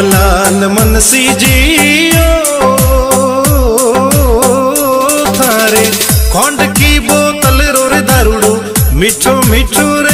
बाबूलाल मनसी जियो थारे खोंड की बोतल रो रे दारूड़ो मिठो मिठो